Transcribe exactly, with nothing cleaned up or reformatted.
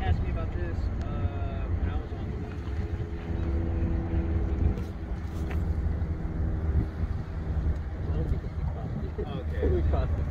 asked me about this uh, when I was on the beach. Okay.